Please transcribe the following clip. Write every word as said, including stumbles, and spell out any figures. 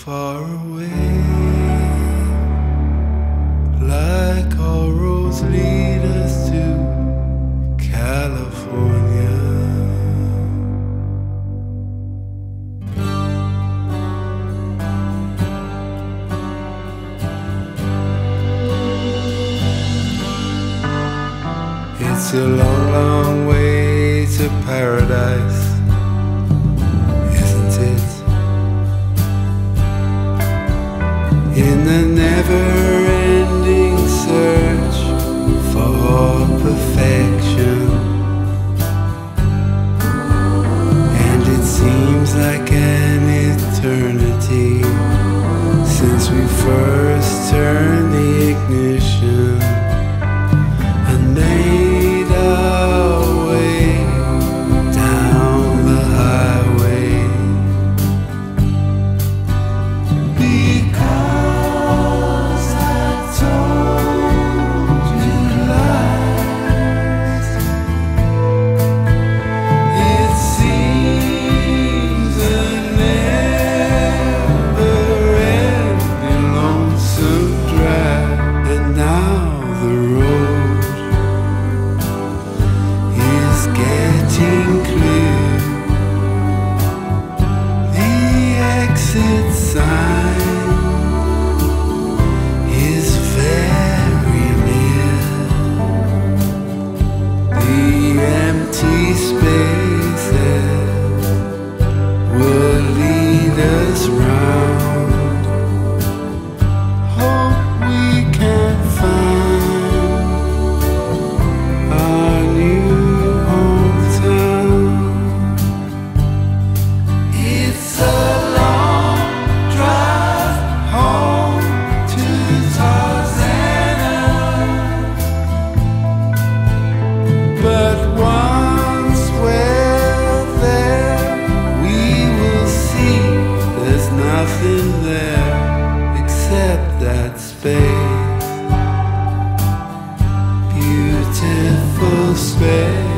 far away, like all roads lead us to California. It's a long, long way to paradise, isn't it? In the never-ending search for perfection, and it seems like an eternity since we first turned the ignition and made our way down the highway. Because I told you lies, it seems a never-ending lonesome drive, and now the road is getting clear. The exit sign is very near. The empty spaces will lead us round. Hope we can find our new hometown. It's a long drive home to Tarzana, but once we're there, we will see there's nothing there except that space, beautiful space.